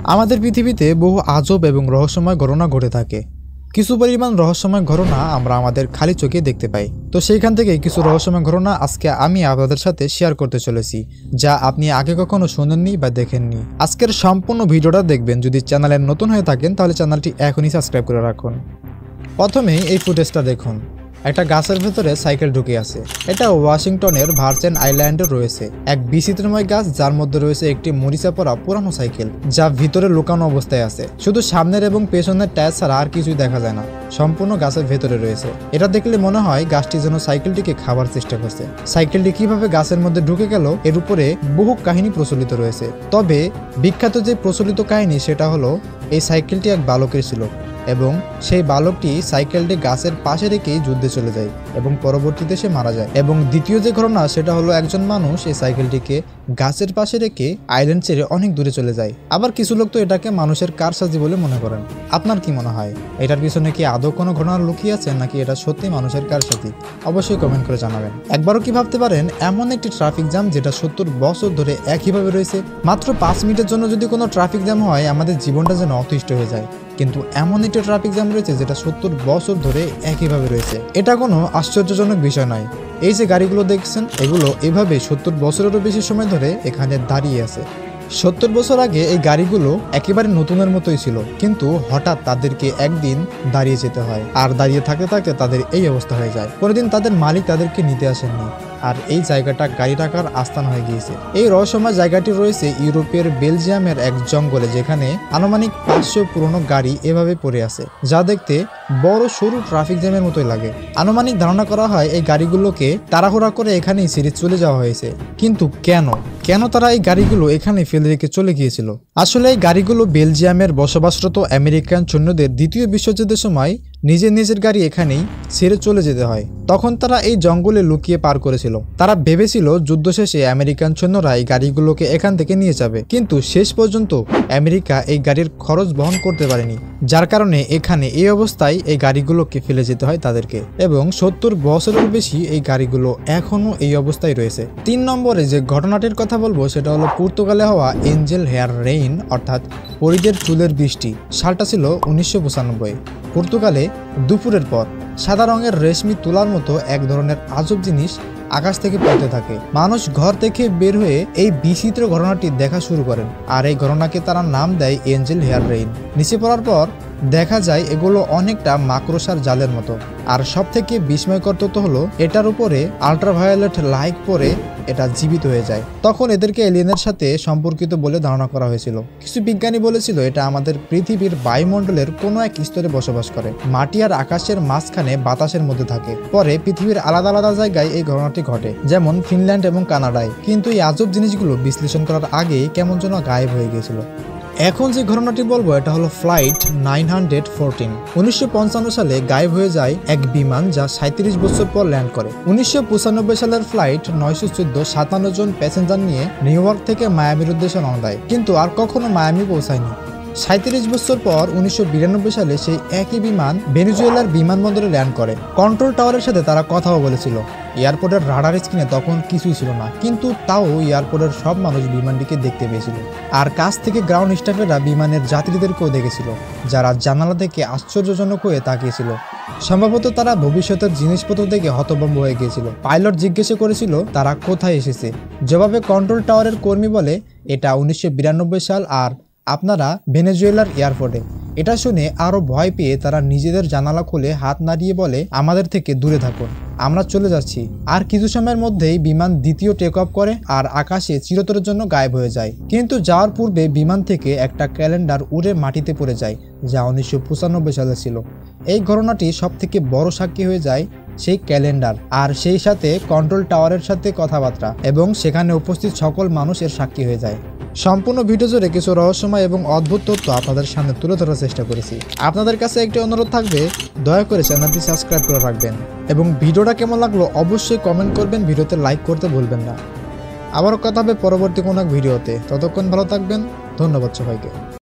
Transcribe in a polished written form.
আমাদের পৃথিবীতে বহু আজব এবং রহস্যময় ঘটনা ঘটে থাকে। কিছু পরিমাণ রহস্যময় ঘটনা আমরা আমাদের খালি চোখে দেখতে পাই। তো সেইখান থেকে কিছু রহস্যময় ঘটনা আজকে আমি আপনাদের সাথে শেয়ার করতে চলেছি, যা আপনি আগে কখনো শুনেননি বা দেখেননি। আজকের সম্পূর্ণ ভিডিওটা দেখবেন। যদি চ্যানেলে নতুন হয়ে থাকেন তাহলে চ্যানেলটি এখনই সাবস্ক্রাইব করে রাখুন। প্রথমেই এই ফুটেজটা দেখুন। একটা গাছের ভেতরে সাইকেল ঢুকে আছে। এটা ওয়াশিংটনের ভার্জিন আইল্যান্ডে রয়েছে এক বিচিত্রময় গাছ, যার মধ্যে রয়েছে একটি মরিচা পড়া পুরানো সাইকেল, যা ভিতরে লুকানো অবস্থায় আছে। শুধু সামনের এবং পেছনের টায়ার ছাড়া আর কিছুই দেখা যায় না, সম্পূর্ণ গাছের ভেতরে রয়েছে। এটা দেখলে মনে হয় গাছটি যেন সাইকেলটিকে খাবার চেষ্টা করছে। সাইকেলটি কিভাবে গাছের মধ্যে ঢুকে গেল এর উপরে বহু কাহিনী প্রচলিত রয়েছে। তবে বিখ্যাত যে প্রচলিত কাহিনী সেটা হলো এই সাইকেলটি এক বালকের ছিল এবং সেই বালকটি সাইকেলটি গাছের পাশে রেখেই যুদ্ধে চলে যায় এবং পরবর্তীতে সে মারা যায়। এবং দ্বিতীয় যে ঘটনা সেটা হলো একজন মানুষ এই সাইকেলটিকে গাছের পাশে রেখে আইল্যান্ড ছেড়ে অনেক দূরে চলে যায়। আবার কিছু লোক তো এটাকে মানুষের কারসাজি বলে মনে করেন। আপনার কি মনে হয়, এটার পিছনে কি আদৌ কোনো ঘটনা লুকিয়ে আছে নাকি এটা সত্যি মানুষের কারসাজি? অবশ্যই কমেন্ট করে জানাবেন। একবারও কি ভাবতে পারেন এমন একটি ট্রাফিক জ্যাম যেটা 70 বছর ধরে একইভাবে রয়েছে? মাত্র 5 মিনিটের জন্য যদি কোনো ট্রাফিক জ্যাম হয় আমাদের জীবনটা যেন অতিষ্ঠ হয়ে যায়, কিন্তু এমন একটি ট্রাফিক জ্যাম রয়েছে যেটা 70 বছর ধরে একইভাবে রয়েছে। এটা কোনো আশ্চর্যজনক বিষয় নয়। এই যে গাড়িগুলো দেখছেন এগুলো এভাবে 70 বছরেরও বেশি সময় ধরে এখানে দাঁড়িয়ে আছে। 70 বছর আগে এই গাড়িগুলো একেবারে নতুনের মতোই ছিল, কিন্তু হঠাৎ তাদেরকে একদিন দাঁড়িয়ে যেতে হয়, আর দাঁড়িয়ে থাকতে থাকতে তাদের এই অবস্থা হয়ে যায়। পরের তাদের মালিক তাদেরকে নিতে আসেননি, আর এই জায়গাটা গাড়ি রাখার আস্থান হয়ে গিয়েছে। এই রহস্যময় জায়গাটি রয়েছে ইউরোপের বেলজিয়ামের এক জঙ্গলে, যেখানে আনুমানিক 500 পুরনো গাড়ি এভাবে পড়ে আছে, যা দেখতে বড় সরু ট্রাফিক জ্যামের মতোই লাগে। আনুমানিক ধারণা করা হয় এই গাড়িগুলোকে তাড়াহুড়া করে এখানেই ছেড়ে চলে যাওয়া হয়েছে। কিন্তু কেন তারা এই গাড়িগুলো এখানে ফেলে রেখে চলে গিয়েছিল? আসলে এই গাড়িগুলো বেলজিয়ামের বসবাসরত আমেরিকান সৈন্যদের দ্বিতীয় বিশ্বযুদ্ধের সময় নিজের গাড়ি এখানেই ছেড়ে চলে যেতে হয়। তখন তারা এই জঙ্গলে লুকিয়ে পার করেছিল। তারা ভেবেছিল যুদ্ধ শেষে আমেরিকান সৈন্যরা এই গাড়িগুলোকে এখান থেকে নিয়ে যাবে, কিন্তু শেষ পর্যন্ত আমেরিকা এই গাড়ির খরচ বহন করতে পারেনি, যার কারণে এখানে এই অবস্থায় এই গাড়িগুলোকে ফেলে যেতে হয় তাদেরকে। এবং 70 বছরের বেশি এই গাড়িগুলো এখনো এই অবস্থায় রয়েছে। 3 নম্বরে যে ঘটনাটির কথা বলবো সেটা হলো পর্তুগালে হওয়া এঞ্জেল হেয়ার রেইন, অর্থাৎ পরীদের চুলের বৃষ্টি। সালটা ছিল 1995। পর্তুগালে দুপুরের পর সাদা রঙের রেশমি তুলার মতো এক ধরনের আজব জিনিস আকাশ থেকে পড়তে থাকে। মানুষ ঘর থেকে বের হয়ে এই বিচিত্র ঘটনাটি দেখা শুরু করেন, আর এই ঘটনাকে তারা নাম দেয় এঞ্জেল হেয়ার রেইন। নিচে পড়ার পর দেখা যায় এগুলো অনেকটা মাকড়সার জালের মতো। আর সব থেকে বিস্ময়কর তথ্য হলো এটার উপরে আল্ট্রাভায়োলেট লাইট পরে এটা জীবিত হয়ে যায়। তখন এদেরকে এলিয়েনের সাথে সম্পর্কিত বলে ধারণা করা হয়েছিল। কিছু বিজ্ঞানী বলেছিল এটা আমাদের পৃথিবীর বায়ুমণ্ডলের কোনো এক স্তরে বসবাস করে, মাটি আর আকাশের মাঝখানে বাতাসের মধ্যে থাকে। পরে পৃথিবীর আলাদা আলাদা জায়গায় এই ঘটনাটি ঘটে, যেমন ফিনল্যান্ড এবং কানাডায়। কিন্তু এই আজব জিনিসগুলো বিশ্লেষণ করার আগেই কেমন যেন গায়েব হয়ে গিয়েছিল। এখন যে ঘটনাটি বলবো এটা হলো ফ্লাইট 914। 1955 সালে গায়েব হয়ে যায় এক বিমান, যা 37 বছর পর ল্যান্ড করে। 1995 সালের ফ্লাইট 914 57 জন প্যাসেঞ্জার নিয়ে নিউ ইয়র্ক থেকে মায়ামির উদ্দেশ্যে রওনা দেয়, কিন্তু আর কখনো মায়ামি পৌঁছায়নি। 37 বছর পর 1992 সালে সেই একই বিমান ভেনেজুয়েলার বিমানবন্দরে ল্যান্ড করে। কন্ট্রোল টাওয়ারের সাথে তারা কথাও বলেছিল। এয়ারপোর্টের রাডার স্ক্রিনে তখন কিছুই ছিল না, কিন্তু তাও এয়ারপোর্টের সব মানুষ বিমানটিকে দেখতে পেয়েছিল। আর কাছ থেকে গ্রাউন্ড স্টাফেরা বিমানের যাত্রীদেরকেও দেখেছিল, যারা জানালা থেকে আশ্চর্যজনক হয়ে তাকিয়েছিল। সম্ভবত তারা ভবিষ্যতের জিনিসপত্র দেখে হতভম্ব হয়ে গিয়েছিল। পাইলট জিজ্ঞেস করেছিল তারা কোথায় এসেছে। জবাবে কন্ট্রোল টাওয়ারের কর্মী বলে এটা 1992 সাল, আর আপনারা ভেনেজুয়েলার এয়ারপোর্টে। এটা শুনে আরো ভয় পেয়ে তারা নিজেদের জানালা খুলে হাত নাড়িয়ে বলে আমাদের থেকে দূরে থাকুন, আমরা চলে যাচ্ছি। আর কিছু সময়ের মধ্যেই বিমান দ্বিতীয় টেক অফ করে আর আকাশে চিরতরের জন্য গায়েব হয়ে যায়। কিন্তু যাওয়ার পূর্বে বিমান থেকে একটা ক্যালেন্ডার উড়ে মাটিতে পড়ে যায়, যা 1995 সালে ছিল। এই ঘটনাটি সব থেকে বড় সাক্ষী হয়ে যায় সেই ক্যালেন্ডার, আর সেই সাথে কন্ট্রোল টাওয়ারের সাথে কথাবার্তা, এবং সেখানে উপস্থিত সকল মানুষ এর সাক্ষী হয়ে যায়। সম্পূর্ণ ভিডিও জুড়ে কিছু রহস্যময় এবং অদ্ভুত তথ্য আপনাদের সামনে তুলে ধরার চেষ্টা করেছি। আপনাদের কাছে একটি অনুরোধ থাকবে, দয়া করে চ্যানেলটি সাবস্ক্রাইব করে রাখবেন এবং ভিডিওটা কেমন লাগলো অবশ্যই কমেন্ট করবেন। ভিডিওতে লাইক করতে ভুলবেন না। আবারও কথা হবে পরবর্তী কোনো এক ভিডিওতে। ততক্ষণ ভালো থাকবেন। ধন্যবাদ সবাইকে।